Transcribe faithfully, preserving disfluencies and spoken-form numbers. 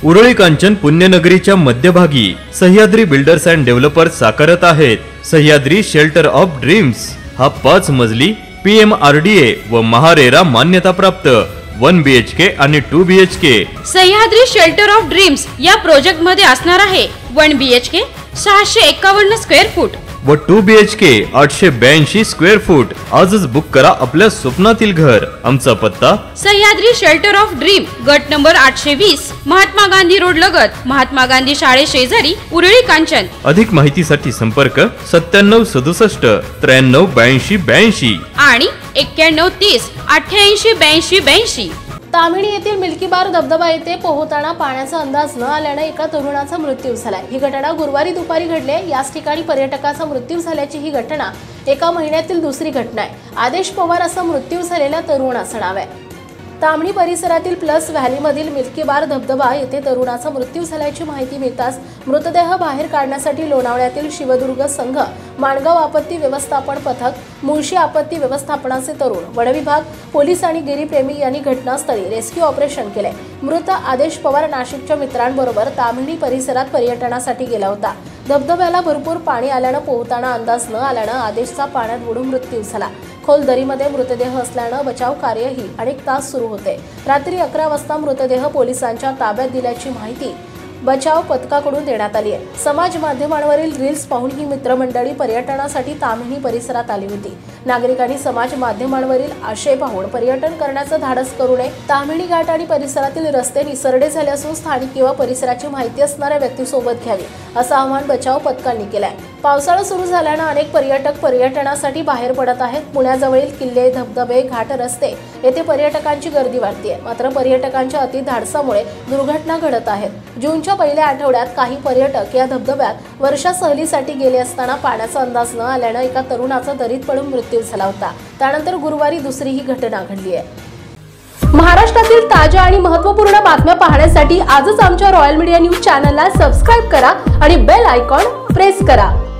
उरळी कांचन पुण्यनगरीच्या मध्यभागी Sahyadri builders and developers साकारत आहेत सह्याद्री शेल्टर ऑफ ड्रीम्स। हा पाच मजली P M R D A व महारेरा मान्यता प्राप्त वन बी एच के आणि two B H K Sahyadri shelter of dreams या प्रोजेक्ट मध्ये असणार आहे वन बी एच के सहाशे एकावन्न स्क्वेअर फूट व टू बी एच के आठशे ब्याऐंशी स्क्वेअर फूट। आजच बुक करा आपल्या स्वप्नातील घर। आमचा पत्ता सह्याद्री शेल्टर ऑफ ड्रीम, गट नंबर आठशे वीस, महात्मा गांधी रोड लगत, महात्मा गांधी शाळे शेजारी, उरळी कांचन। अधिक माहितीसाठी संपर्क सत्त्याण्णव सदुसष्ट त्र्याण्णव ब्याऐंशी ब्याऐंशी आणि एक्क्याण्णव तीस अठ्ठ्याऐंशी ब्याऐंशी ब्याऐंशी। तामिणी येथील मिल्की बार धबधबा येथे पोहताना पाण्याचा अंदाज न आल्याने एका तरुणाचा मृत्यू झालाय। ही घटना गुरुवारी दुपारी घडली। याच ठिकाणी पर्यटकाचा मृत्यू झाल्याची ही घटना एका महिन्यातील दुसरी घटना आहे। आदेश पवार असा मृत्यू झालेल्या तरुणाचं नाव आहे। तामणी परिसरातील प्लस व्हॅलीमधील मिल्की बार धबधबा येथे तरुणाचा मृत्यू झाल्याची माहिती मिळताच मृतदेह बाहेर काढण्यासाठी लोणावळ्यातील शिवदुर्ग संघ, माणगाव आपत्ती व्यवस्थापन पथक, मुळशी आपत्ती व्यवस्थापनाचे तरुण, वनविभाग, पोलीस आणि गिरीप्रेमी यांनी घटनास्थळी रेस्क्यू ऑपरेशन केले। मृत आदेश पवार नाशिकच्या मित्रांबरोबर तामणी परिसरात पर्यटनासाठी गेला होता। धबधब्याला भरपूर पाणी आल्याने पोहताना अंदाज न आल्याने आदेशचा पाण्यात बुडून मृत्यू झाला। खोल दरीमध्ये मृतदेह असल्याने बचाव कार्यही अनेक तास सुरू होते। रात्री अकरा वाजता मृतदेह पोलिसांच्या ताब्यात दिल्याची माहिती बचाव पथकाकडून देण्यात आली आहे। समाज माध्यमांवरील रील्स पाहून ही मित्रमंडळी पर्यटनासाठी तामिणी परिसरात आली होती। नागरिकांनी समाज माध्यमांवरील आशय पाहून पर्यटन करण्याचं धाडस करू नये। तामिणी घाट आणि परिसरातील रस्ते निसरडे झाले असून स्थानिक किंवा परिसराची माहिती असणाऱ्या व्यक्तीसोबत घ्यावी असं आवाहन बचाव पथकांनी केलं आहे। पावसाळा सुरू झाल्याने अनेक पर्यटक पर्यटनासाठी बाहेर पडत आहेत। पुण्याजवळील किल्ले, धबधबे, घाट, रस्ते येथे पर्यटकांची गर्दी वाढते। मात्र पर्यटकांच्या अति धाडसामुळे दुर्घटना घडत आहेत। जूनच्या पहिल्या आठवड्यात काही पर्यटक या धबधब्यात वर्षा सहलीसाठी गेले असताना पाण्याचा अंदाज न आल्याने एका तरुणाचा दरीत पडून मृत्यू झाला होता। त्यानंतर गुरुवारी दुसरी ही घटना घडली आहे। महाराष्ट्रातील ताज्या आणि महत्त्वपूर्ण बातम्या पाहण्यासाठी आजच आमच्या रॉयल मीडिया न्यूज चॅनलला सबस्क्राइब करा आणि बेल आयकॉन प्रेस करा।